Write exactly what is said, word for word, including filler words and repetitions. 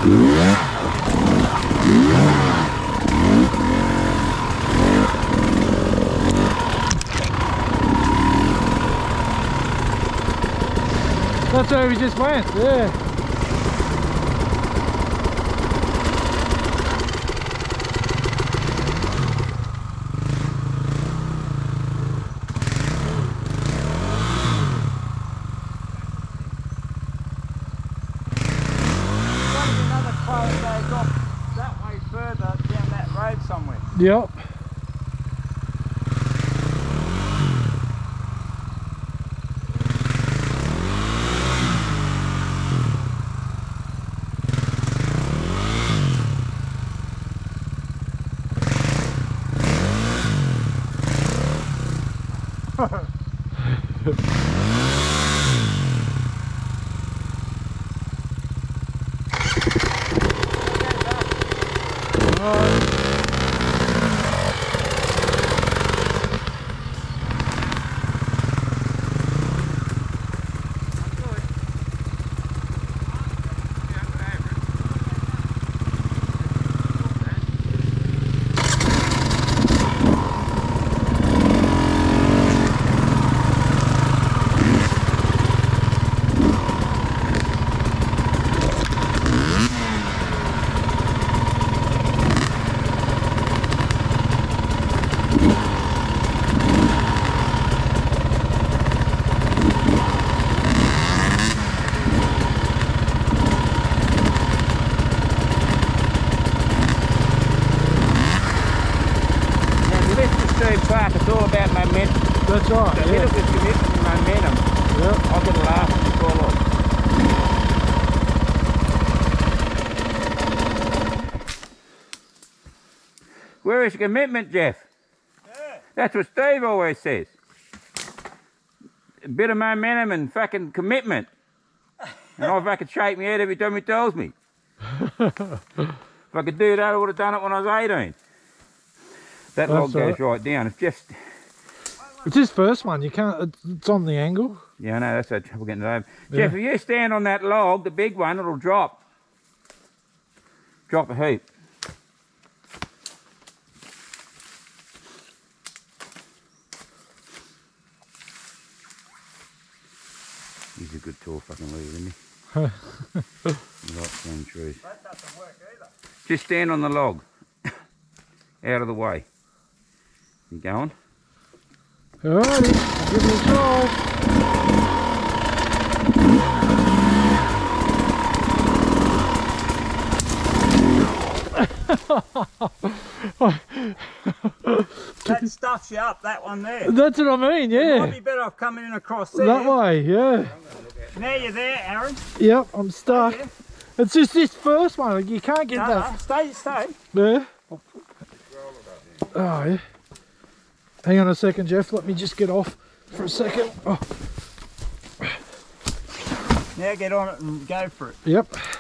That's where we just went, yeah. Another car goes off that way further down that road somewhere. Yep. Clark, it's all about momentum. That's right. So Yeah. little bit of commitment and momentum. Yep. I've got to laugh and fall off. Where is your commitment, Jeff? Yeah. That's what Steve always says. A bit of momentum and fucking commitment. And I fucking shake my head every time he tells me. If I could do that, I would have done it when I was eighteen. That That's log goes right. right down. It's just... It's his first one, you can't, it's on the angle. Yeah, I know, that's the trouble getting it over. Yeah. Jeff, if you stand on that log, the big one, it'll drop. Drop a heap. He's a good tall fucking leader, isn't he? He likes them trees. That doesn't work either. Just stand on the log. Out of the way. You going? Alrighty, I'll give it a try. That stuffs you up, that one there. That's what I mean, You yeah. might be better off coming in across there. That way, yeah. Now you're there, Aaron. Yep, I'm stuck. Yeah. It's just this first one, you can't get No, that. no, stay, stay. Yeah. Oh, yeah. Hang on a second, Jeff. Let me just get off for a second. Oh. Now get on it and go for it. Yep.